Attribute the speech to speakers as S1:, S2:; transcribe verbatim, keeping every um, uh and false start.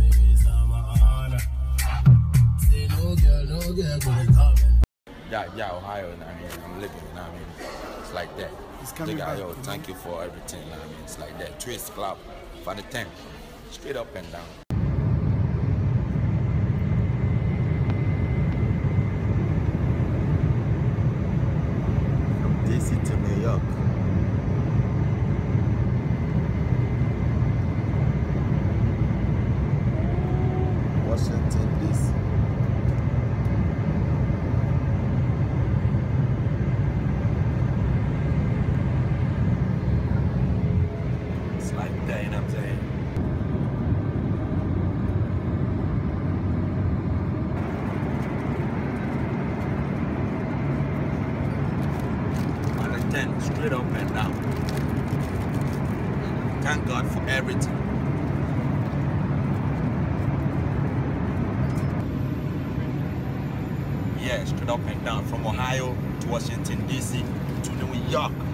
S1: Yeah, yeah, Ohio, you know what I mean? I'm living, you know what I mean? It's like that. Look at, yo, thank you for everything, you know what I mean? It's like that. Twist, clap, for the ten. Straight up and down. From D C to New York. Washington, D C. Like that, you know what I'm saying? On the ten, straight up and down. Thank God for everything. Yeah, straight up and down from Ohio to Washington, D C to New York.